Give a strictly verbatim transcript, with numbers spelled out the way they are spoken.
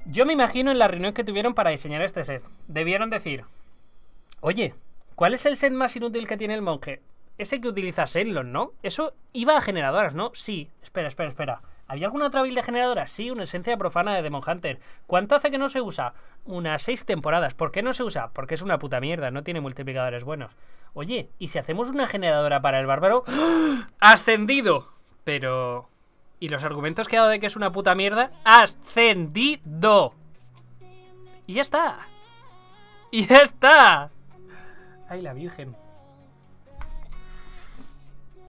Yo me imagino en la reunión que tuvieron para diseñar este set. Debieron decir: oye, ¿cuál es el set más inútil que tiene el monje? Ese que utiliza Shenlong, ¿no? Eso iba a generadoras, ¿no? Sí. Espera, espera, espera. ¿Había alguna otra build de generadoras? Sí, una esencia profana de Demon Hunter. ¿Cuánto hace que no se usa? Unas seis temporadas. ¿Por qué no se usa? Porque es una puta mierda, no tiene multiplicadores buenos. Oye, ¿y si hacemos una generadora para el bárbaro? ¡Ascendido! Pero... ¿y los argumentos que ha dado de que es una puta mierda? ¡Ascendido! Y ya está. Y ya está. Ay, la virgen.